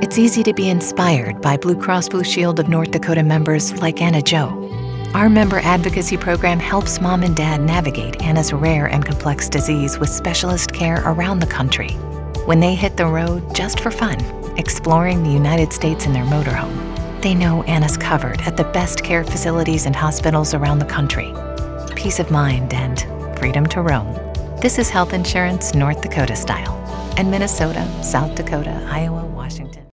It's easy to be inspired by Blue Cross Blue Shield of North Dakota members like Anna Jo. Our member advocacy program helps mom and dad navigate Anna's rare and complex disease with specialist care around the country. When they hit the road just for fun, exploring the United States in their motorhome, they know Anna's covered at the best care facilities and hospitals around the country. Peace of mind and freedom to roam. This is health insurance North Dakota style, and Minnesota, South Dakota, Iowa, Washington.